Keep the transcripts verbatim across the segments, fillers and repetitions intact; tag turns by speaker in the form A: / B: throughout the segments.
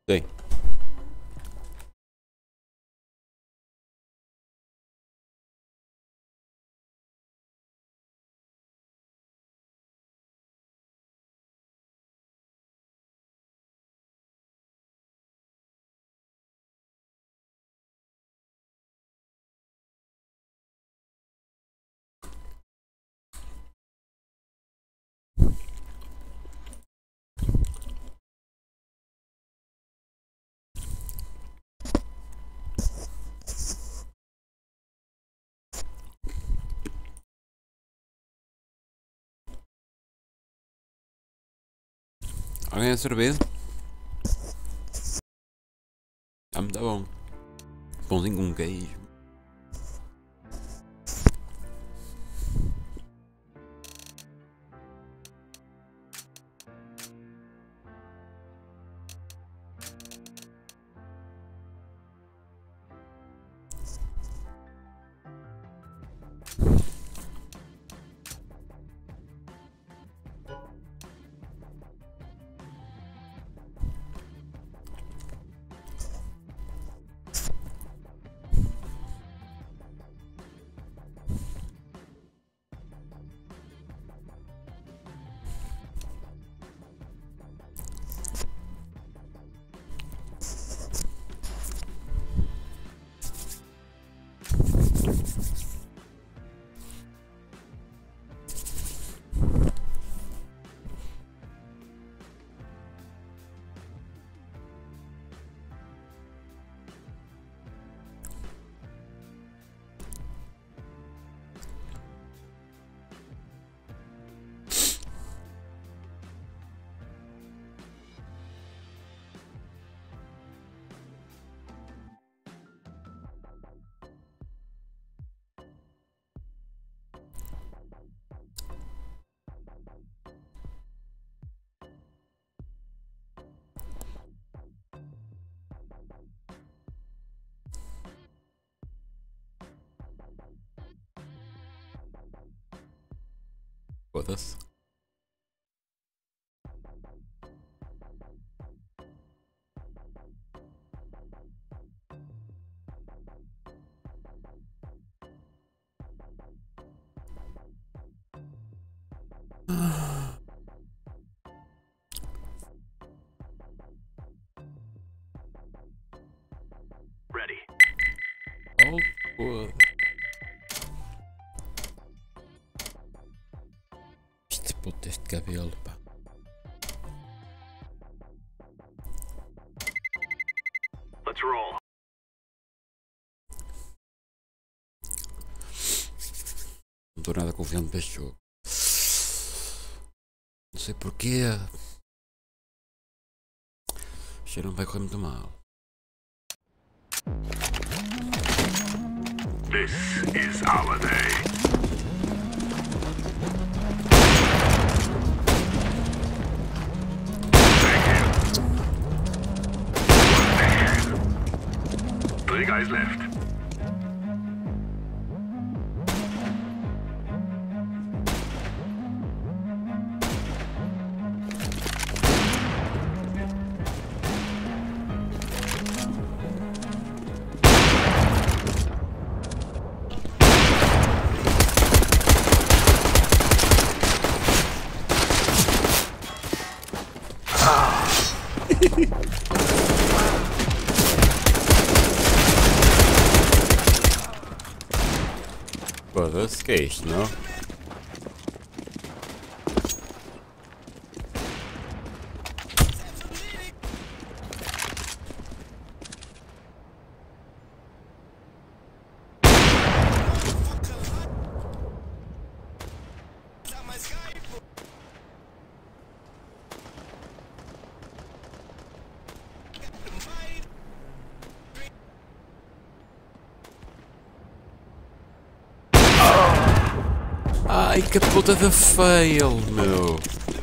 A: Sim. Alguém a cerveja? Ah, muito bom. Pãozinho com queijo. Foda-se.
B: Ready.
A: Oh, foda. Este puto, este cabelo, pá.
B: Let's roll.
A: Não estou nada confiante para este jogo. Não sei porquê. Isto não vai correr muito mal.
B: This is our day. Thank you. Three guys left.
A: Foda-se, que é isto, não? Ai, que puta de fail, meu.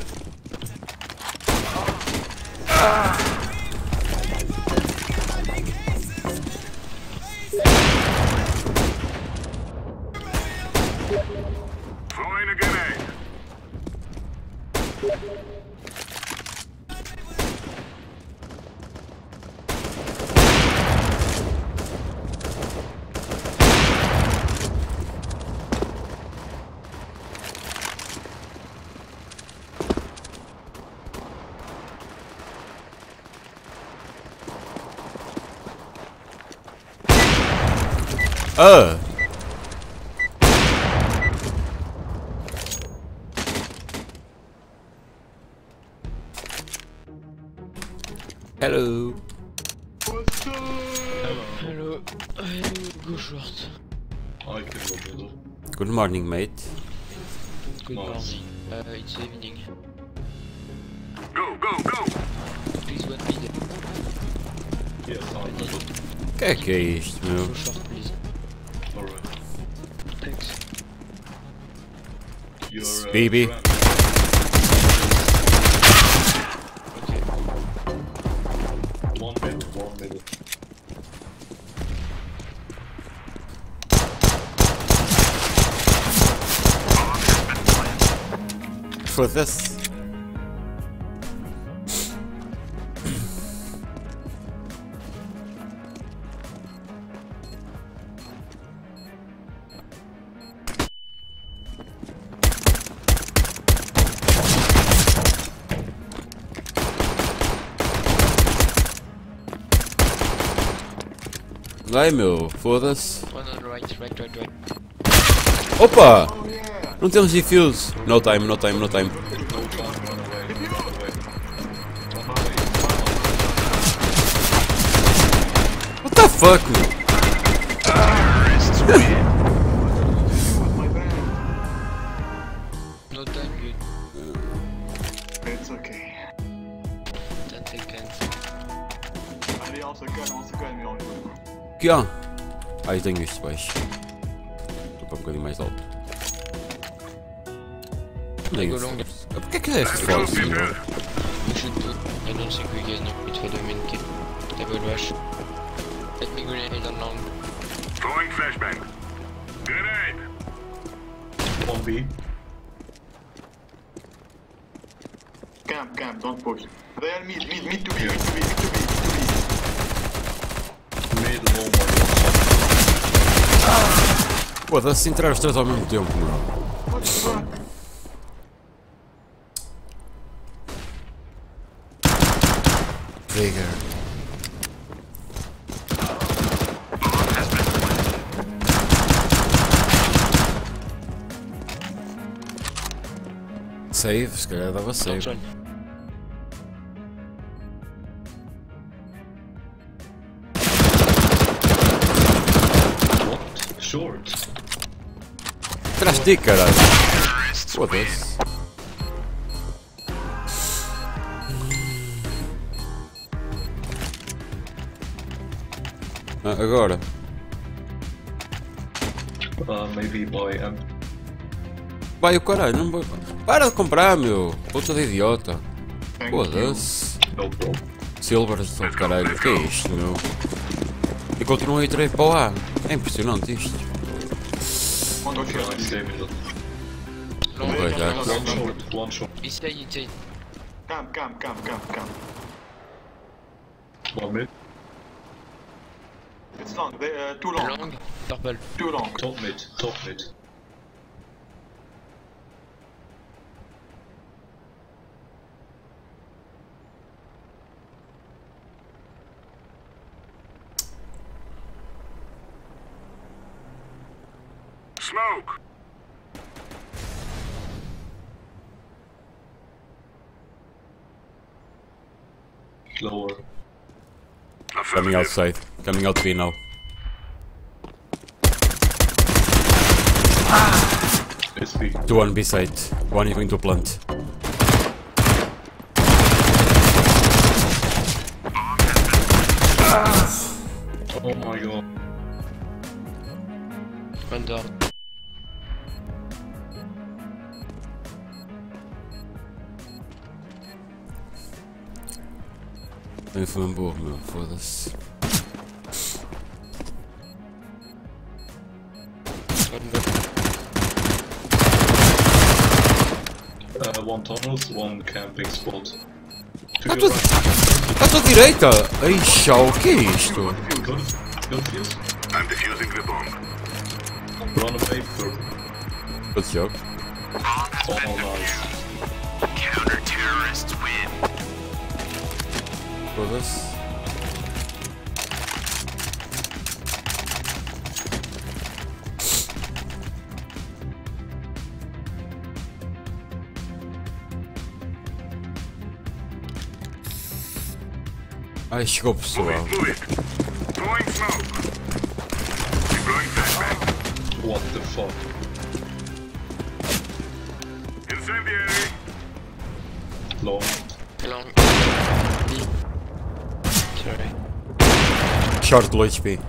B: Throwing a grenade.
A: Ah! Hello!
C: Hello, I go short.
D: I can go middle.
A: Good morning, mate.
C: Good
D: Nice.
C: morning. Uh, it's evening.
B: Go, go, go!
C: Please one mid.
D: Yes, I'm middle.
A: Que é que é isto, meu?
C: Go short, please.
D: Alright.
C: Thanks.
D: Your uh,
A: Baby.
D: friend.
C: Okay.
D: One middle, one middle.
A: Foda-se. Vai, meu, foda-se.
C: One on the right, right, right, right.
A: Opa! Não temos defuse. No time, no time, no time.
D: No time, run away, run away. Run away.
A: What the fuck, meu?
C: No time, good.
E: It's okay.
C: Ten seconds.
E: Allez, on se calme, on se calme et on joue.
A: Que há? Ah, eu tenho isto baixo. Estou para um bocadinho mais alto. Nem
C: Go
A: isso.
C: long.
A: Ah, porquê que é este force, meu?
C: We should do. I don't think we get no it for the main kill. Double rush. Let me grenade on long.
B: Throwing flashbang. Grenade!
D: One B.
E: Camp, camp, don't push. They are mid, mid, mid to B, mid to B, mid to B, mid to
D: Mid, one more.
A: Foda-se, entrar os três ao mesmo tempo, meu.
E: B. What the fuck?
A: Trigger. Save, se calhar dava
C: Don't
A: save.
C: run.
D: What? Short.
A: Atrás de ti, caralho. Foda-se. Ah, agora.
D: Uh, maybe by M.
A: Vai o caralho, não vai. Para de comprar, meu. Puta de idiota.
E: Thank
A: Foda-se.
D: No problem.
A: Silvers só de caralho. O que é isto, meu? E continua a ir para o A. É impressionante isto.
E: you. One shot.
D: Nice, stay middle.
C: Long,
A: Ouais,
C: long,
A: là.
C: long,
D: One
C: long, long.
D: short, one short.
C: Inside, inside.
E: Camp, camp, camp, camp, camp.
D: One mid.
E: It's long, they, uh, too long,
C: Long, purple.
E: too long.
D: Top mid, top mid.
B: Smoke!
D: Lower.
A: Coming
B: Affirmative.
A: outside. Coming out B now.
D: S P.
A: Two on B side. One is going to plant.
D: Oh my god.
C: One down.
A: Também foi um burro, meu. Foda-se.
C: One back.
D: Uh, one tunnels, one camping spot. To
A: Ah,
D: your
A: tu-
D: right.
A: À tua direita! Ai, chau, o que é isto?
D: Good. Good fuse.
B: I'm defusing the bomb.
D: Run away, purple.
A: Good job.
D: Oh, nice.
B: Counter-terrorists win.
A: Foda-se. Ai, chegou o pessoal.
B: Move it, move it. Throwing smoke. Deploying flashbang.
D: What the fuck?
B: Incendiary.
D: Long.
C: Long. B. Sorry.
A: Short low H P.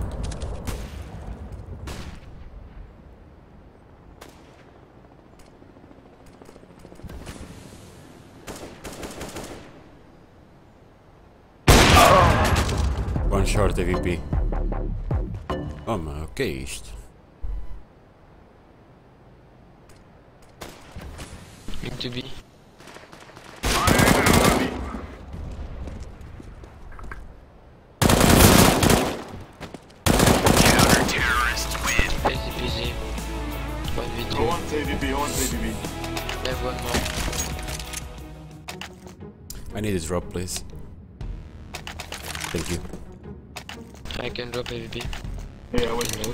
A: One short A V P. Oh mano, o que é isto?
C: Need to be. Easy peasy. one v two.
E: Go on A V P, go on A V P.
C: I have one more.
A: I need a drop, please. Thank you.
C: I can drop A V P.
E: Yeah, wait.
C: No.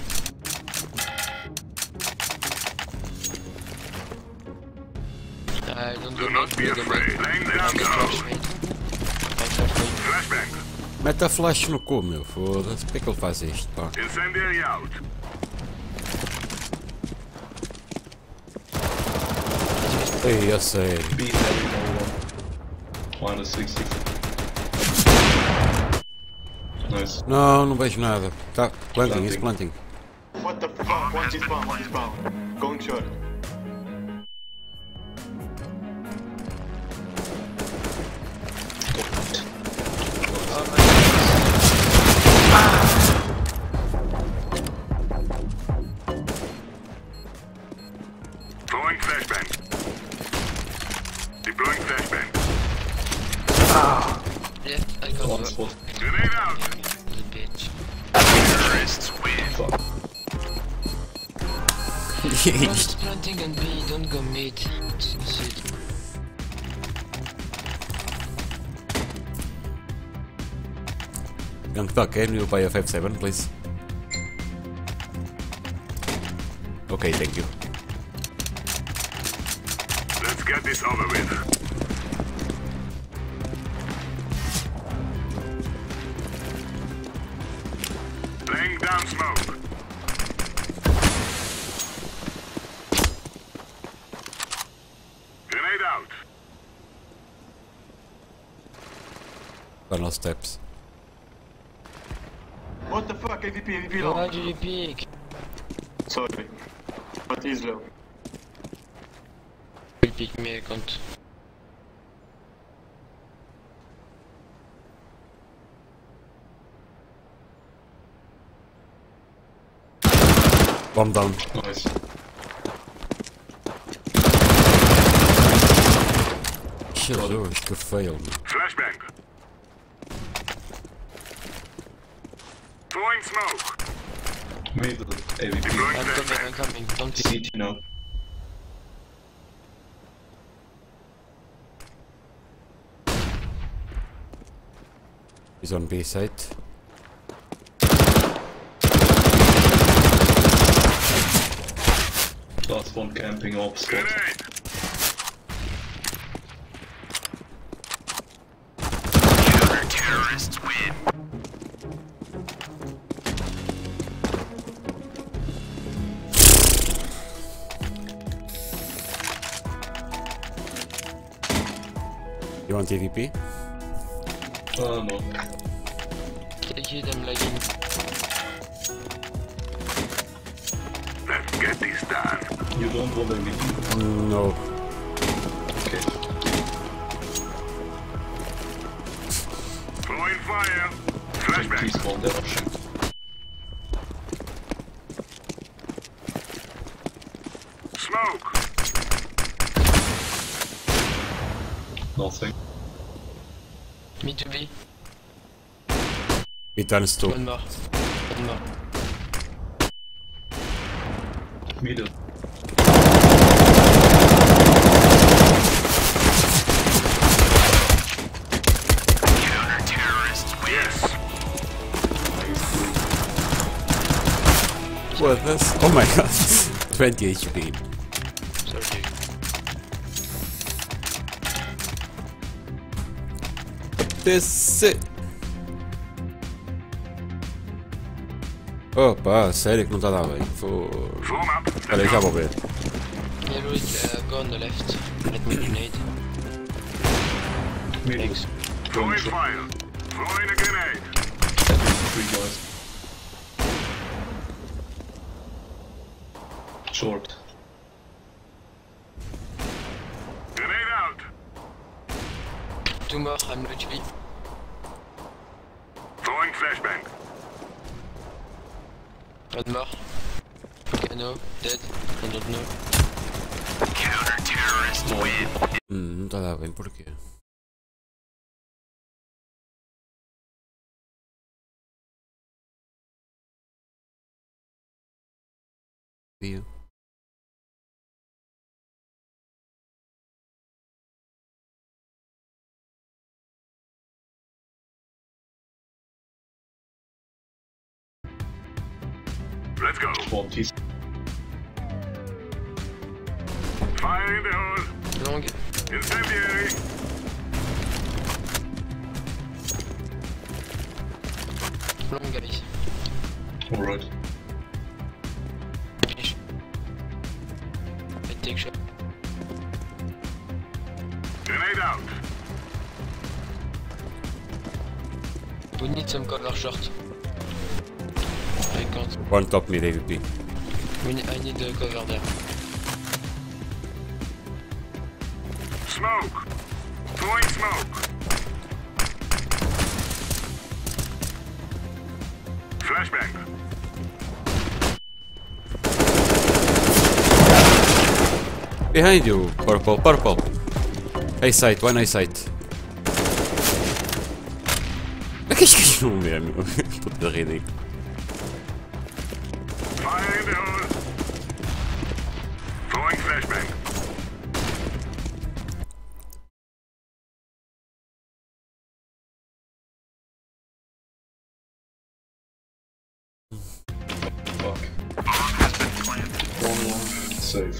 C: I don't
B: Do
C: go
B: not
C: mid,
B: be
C: we go
B: afraid.
C: mid.
B: Laying
C: I
B: down
C: can
B: now.
C: flash mid. I flash mid.
B: Flashbang.
A: Mete a flash no cu, meu, foda-se. Por que é que ele faz isto, pá?
B: Incendiary out.
A: Ei, a sério.
D: B heavy no one. Minus sixty. Nice.
A: Não, não vejo nada. Tá, planting, it's planting.
E: What the fuck? One is spawn, one is spawn. Going short.
C: Oh my
B: Throwing flashbang. Deploying flashbang.
C: Yeah, I got
D: One
C: one.
D: spot.
B: Grenade out.
C: The bitch.
B: Terrorists win.
D: Fuck.
C: Just planting and B, don't go mid. Shit.
A: Young Thug, can you buy a five seven, please? Okay, thank you.
B: Let's get this over with. Laying down smoke. Grenade out.
A: Tunnel steps.
E: What the fuck? A V P, A V P
C: Why
E: long.
C: did you peek?
E: Sorry. But he's low.
C: You peek me, I can't.
A: Bomb down.
D: Nice.
A: Jesus, que fail, meu.
B: Flashbang. Throwing smoke.
D: Middle A V P.
B: Deploying
C: I'm coming,
B: flashbang.
C: I'm coming. Don't peek.
D: C T now.
A: He's on B site.
D: Last one camping off spot.
B: Grenade. Terrorists win.
A: You want A V P?
D: Oh no.
C: Take it, I'm lagging.
B: Let's get this done.
D: You don't want A V P?
A: No.
D: Okay.
B: Throwing fire. Flashbang.
D: Please spawn there or shoot.
B: Smoke.
D: Nothing.
C: Me to B.
A: He turns two.
C: One more. One more.
D: Middle.
B: Terrorists win. Yes.
A: What this? Oh my god. twenty H P.
C: Sorry.
A: This it. Opa, sério que não está a dar bem. Foi...
B: Form up.
A: Espera aí, já vou ver.
C: Yeah, Louis, uh, go on the left. Let me grenade.
D: Middle.
C: Thanks.
B: Throwing fire. Throwing a grenade.
D: Three guys. Short.
B: Grenade out.
C: Two more, I'm low H P.
B: Throwing flashbang.
C: One more. Okay, no, dead. I don't know.
A: Hum, não está a dar bem, porquê? Via.
B: Let's go.
D: One piece.
B: Fire in the hole.
C: Long.
B: Incendiary.
C: Long, guys.
D: Alright.
C: Finish. I take shot.
B: Grenade out.
C: We need some cover short. I can't.
A: One top mid A V P.
C: We need, I need the cover there.
B: Smoke. Throwing smoke. Flashbang.
A: Behind you, purple, purple. A site, one A site. Ma qu'est-ce que je fais, meu? Puta ridículo.
B: Fire in the hole. Throwing flashbang.
D: Fuck. One long. Save.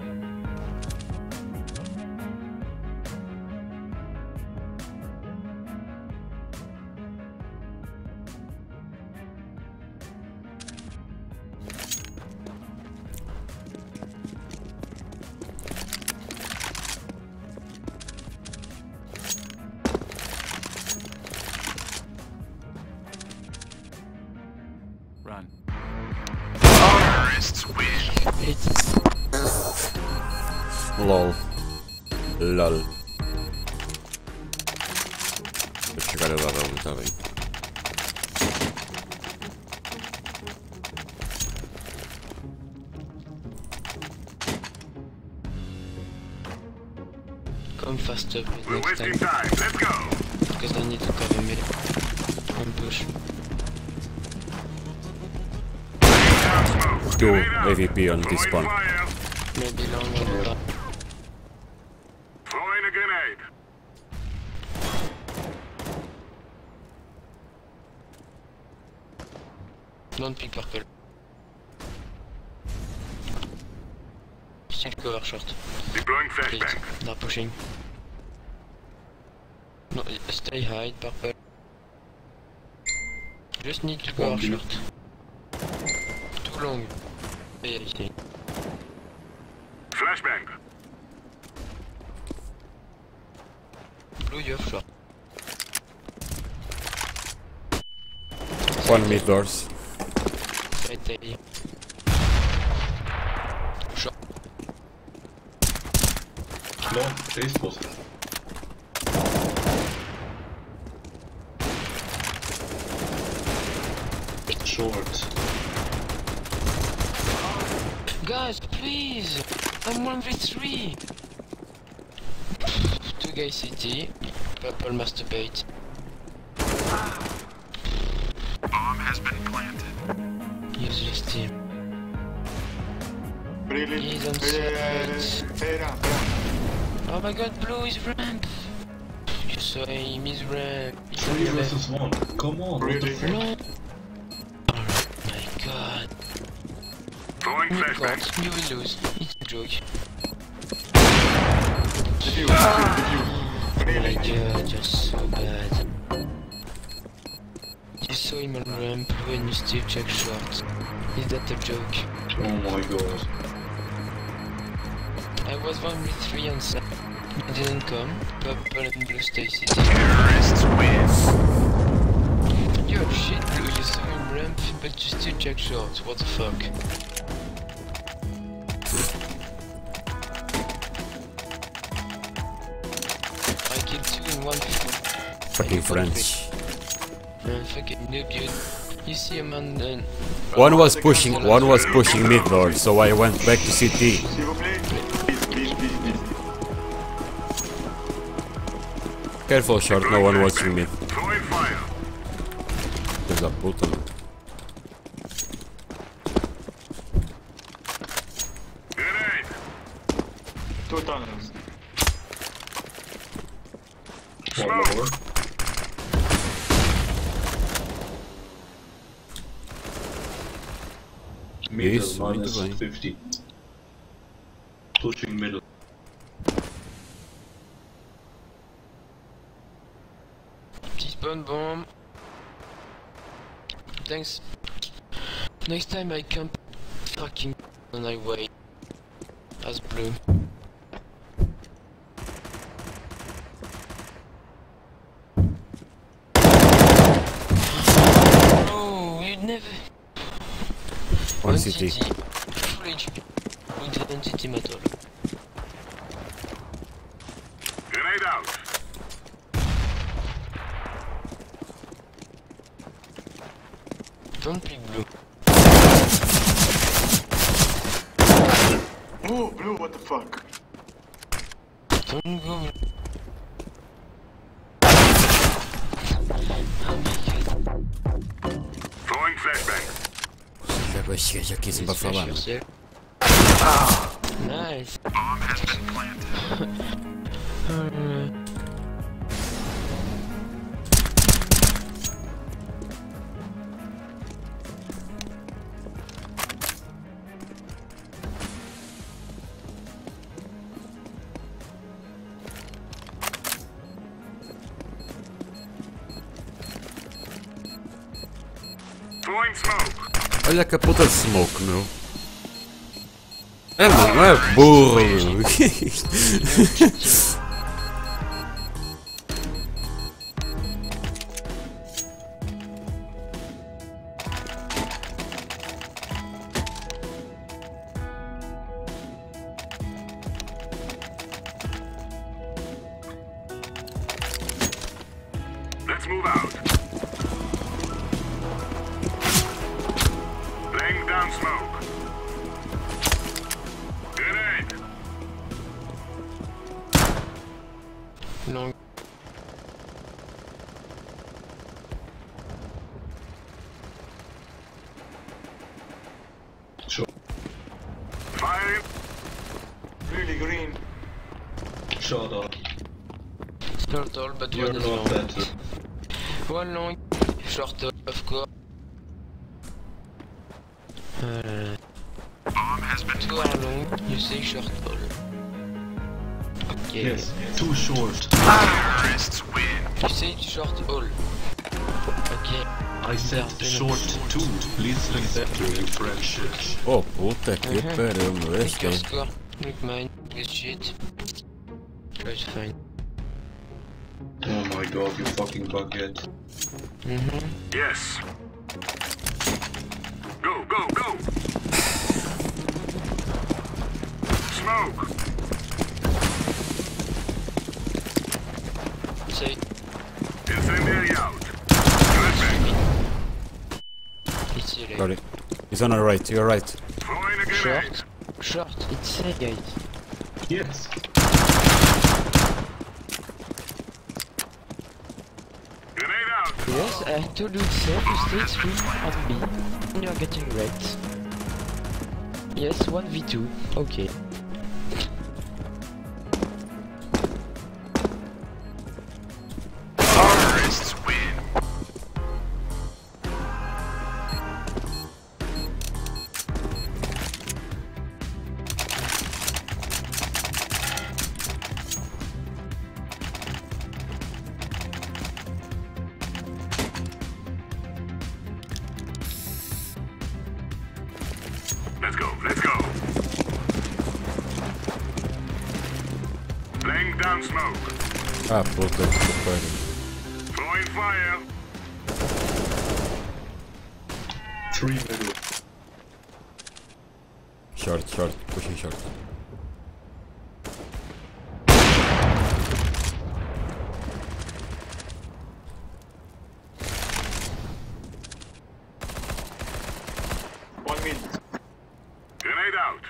B: Run.
A: LOL. LOL. Vou chegar a dar um, está bem.
C: Come faster
B: We're
C: next
B: wasting
C: time.
B: time. Let's go.
C: Because I need to cover mid. And push.
B: Down smoke.
A: Two
B: Grenade out.
A: A V P on this
B: Throwing
A: spawn.
B: fire.
C: Maybe long on the
B: Throwing a grenade.
C: Don't pick purple. Still cover short.
B: Deploying
C: Please.
B: flashbang.
C: They're pushing. No, stay high, purple. Just need to cover
D: One B.
C: short. Too long. Yeah, yeah.
B: Flashbang.
C: Blue, you have short.
A: One mid doors.
C: Side A. Short.
D: Long. A spot. Short.
C: Guys, please! I'm one v three! Two guys C T. Purple masturbate.
B: Bomb has been planted.
C: Useless team.
E: Really?
C: He's on
E: Hey,
C: site.
E: hey, ramp, ramp.
C: Oh my god, blue is ramp! You saw him, he's ramp. He's on
D: Three
C: the left.
D: versus one. Come on. What the
E: Really?
D: fuck?
C: No! Oh my god.
B: Throwing
C: Oh my
B: flashbang.
C: god, you will lose. It's a joke.
E: Defuse, defuse, defuse.
C: Oh my
E: Really?
C: god, you're so bad. You're so saw him on ramp when you still check short. Is that a joke?
D: Oh my god.
C: I was one v three on side. He didn't come. Purple and blue stay city.
B: Terrorists win.
C: Yo, shit, blue, you saw him ramp, but you still check short. What the fuck? I killed two in one before.
A: Fucking French.
C: Man, fucking noob, you. You see a man then.
A: One was pushing, one was pushing mid lord, so I went back to C T.
E: S'il vous plaît. Please, please, please, please.
A: Careful short, no one watching mid.
B: Throwing fire.
A: There's a puta.
B: Grenade.
E: Two tunnels.
D: One more. Middle
A: Yes,
D: minus
A: middle, right.
D: fifty. Pushing middle.
C: T-spawn bomb. Thanks. Next time I camp fucking and I wait. As blue. Oh, you never.
A: One C T.
C: Full H P. With identity metal.
B: Grenade out.
C: Don't pick blue.
E: Oh, blue, what the fuck?
C: Don't go.
B: Throwing flashbang.
A: Já já quis me falar.
C: Nice.
B: Bomb has been planted. Throwing smoke.
A: Olha que a puta de smoke, meu. É, mano, não é burro, meu. Que é isto?
B: Let's move out. Laying down smoke. Grenade.
C: Long.
B: Firing.
E: Really green.
D: Shut up.
C: Short all, but
D: You're
C: one is
D: not
C: long.
D: that.
C: One long, short all, of course. Uh,
B: Bomb has been
C: two are long, you say short all. Okay.
D: Yes, too short.
B: Terrorists win.
C: You say short all. Okay.
D: I said short too. Please accept your French.
A: Oh, puta que pariu, meu.
C: Pick
A: Este
C: your
A: é.
C: score. Look mine. Good shit. Try to find.
D: Oh my god, you fucking bucket.
C: Mm-hmm.
B: Yes. Go, go, go. Smoke.
C: Say.
B: Incendiary out. Flashbang.
C: It's here.
A: Got it. He's on our right, you're right.
B: Throwing a grenade.
C: Short. Short. It's a guys.
D: Yes.
B: Grenade out.
C: Yes, I told you it's safe to stay three on B. You're getting wrecked. Yes, one v two. Okay.
B: Terrorists win. Let's go, let's go. Laying down smoke.
A: Ah, puta que pariu.
B: Throwing fire.
D: Three middle.
A: Short, short, pushing short.
E: One mid.
B: Grenade out.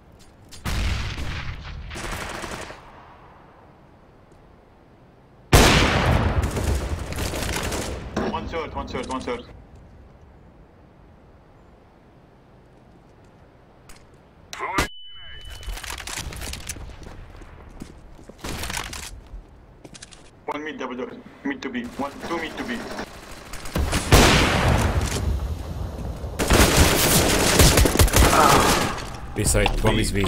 E: One short, one short, one short.
B: Throwing grenade.
E: One mid double door. Mid to B. One, two mid to B.
A: B side, bomb is B.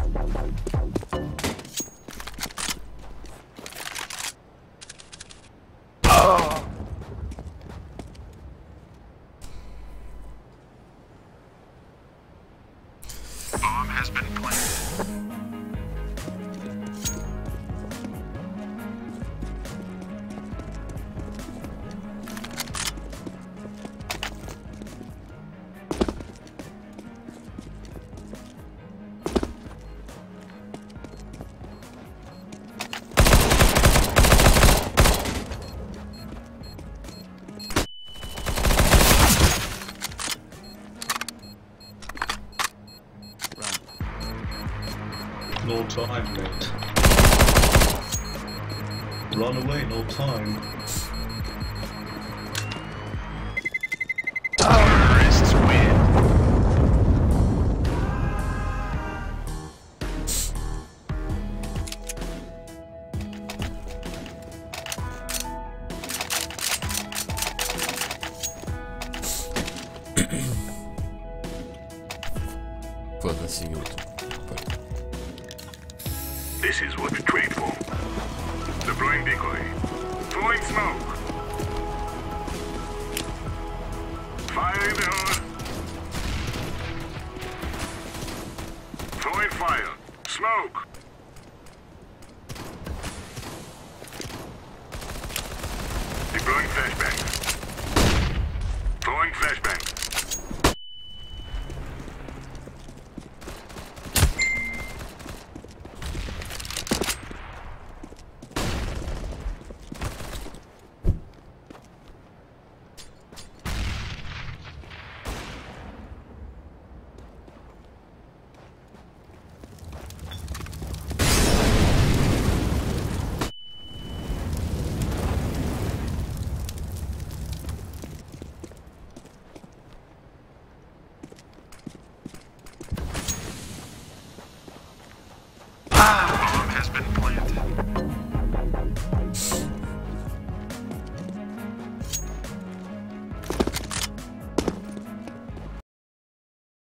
B: Bomb has been planted.
D: No time, mate. Run away, no time.
B: Terrorists win.
A: Foda-se, outro.
B: This is what we trade for. Deploying decoy. Throwing smoke. Fire in the hole. Throwing fire. Smoke.